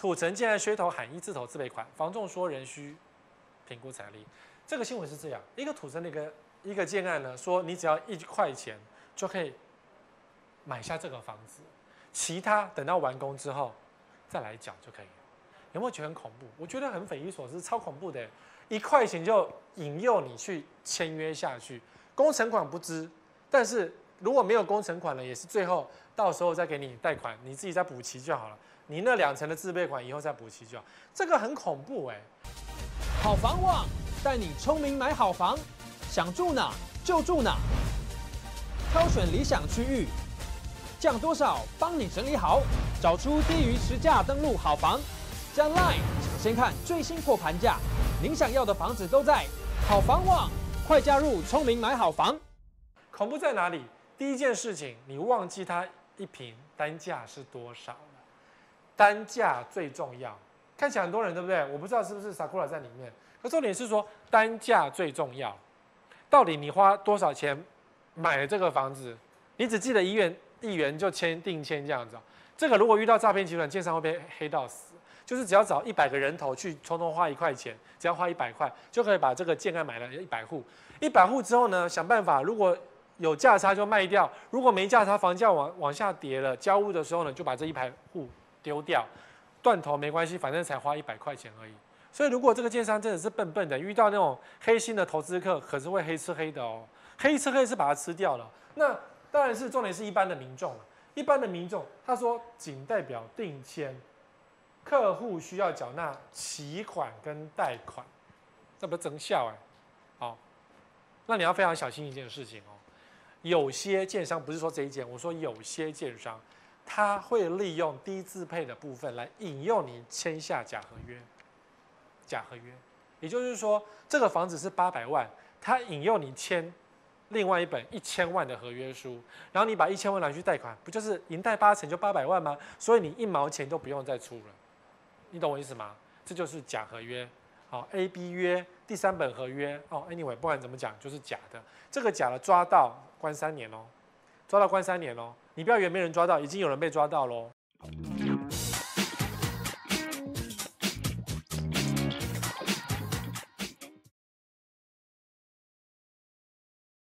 土城建案噱头喊一字头自备款，房仲说仍需评估财力。这个新闻是这样，一个土城的一个建案呢，说你只要1块钱就可以买下这个房子，其他等到完工之后再来缴就可以了。有没有觉得很恐怖？我觉得很匪夷所思，超恐怖的。1块钱就引诱你去签约下去，工程款不知，但是如果没有工程款了，也是最后到时候再给你贷款，你自己再补齐就好了。你那2成的自备款以后再补齐就好，这个很恐怖哎。 好房网带你聪明买好房，想住哪就住哪，挑选理想区域，降多少帮你整理好，找出低于实价登录好房，加 Line 抢先看最新破盘价，您想要的房子都在好房网，快加入聪明买好房。 恐怖在哪里？第一件事情，你忘记它1坪单价是多少了，单价最重要。看起来很多人对不对？我不知道是不是 Sakura 在里面，可重点是说单价最重要。到底你花多少钱买了这个房子？你只记得1元就定签这样子。这个如果遇到诈骗集团，建商会被黑到死。就是只要找100个人头去，通通花1块钱，只要花100块就可以把这个建案买了100户。100户之后呢，想办法，如果有价差就卖掉，如果没价差，房价往下跌了，交屋的时候呢，就把这100户丢掉，断头没关系，反正才花100块钱而已。所以如果这个建商真的是笨笨的，遇到那种黑心的投资客，可是会黑吃黑的哦。黑吃黑是把它吃掉了。那当然是重点是一般的民众了。一般的民众他说仅代表定签，客户需要缴纳期款跟贷款，这不是增效哎。好，那你要非常小心一件事情哦。有些建商不是说这一件，我说有些建商，他会利用低自配的部分来引诱你签下假合约。假合约，也就是说，这个房子是800万，他引诱你签另外一本1000万的合约书，然后你把1000万拿去贷款，不就是银贷8成就800万吗？所以你1毛钱都不用再出了，你懂我意思吗？这就是假合约。好 ，A、B 约第3本合约哦 ，anyway， 不管怎么讲就是假的。这个假的抓到关3年哦，抓到关3年哦。你不要以为没人抓到，已经有人被抓到喽。